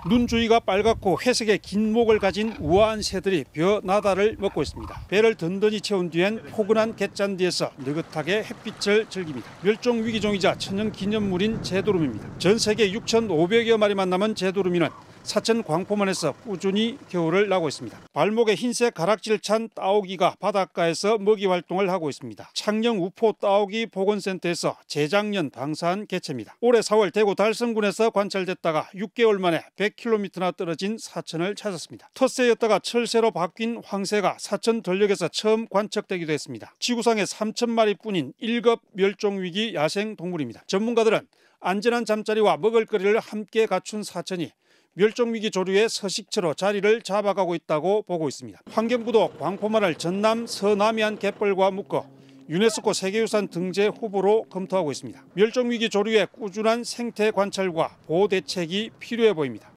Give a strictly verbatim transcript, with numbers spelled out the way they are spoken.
눈 주위가 빨갛고 회색의 긴 목을 가진 우아한 새들이 벼 나다를 먹고 있습니다. 배를 든든히 채운 뒤엔 포근한 갯잔디에서 느긋하게 햇빛을 즐깁니다. 멸종 위기종이자 천연 기념물인 제도루미입니다. 전 세계 육천오백여 마리만 남은 제도루미는 사천 광포만에서 꾸준히 겨울을 나고 있습니다. 발목에 흰색 가락지를 찬 따오기가 바닷가에서 먹이 활동을 하고 있습니다. 창녕 우포 따오기 보건센터에서 재작년 방사한 개체입니다. 올해 사월 대구 달성군에서 관찰됐다가 육 개월 만에 백 킬로미터나 떨어진 사천을 찾았습니다. 텃새였다가 철새로 바뀐 황새가 사천 전역에서 처음 관측되기도 했습니다. 지구상에 삼천 마리뿐인 일 급 멸종위기 야생동물입니다. 전문가들은 안전한 잠자리와 먹을거리를 함께 갖춘 사천이 멸종위기 조류의 서식처로 자리를 잡아가고 있다고 보고 있습니다. 환경부도 광포만을 전남 서남해안 갯벌과 묶어 유네스코 세계유산 등재 후보로 검토하고 있습니다. 멸종위기 조류의 꾸준한 생태 관찰과 보호 대책이 필요해 보입니다.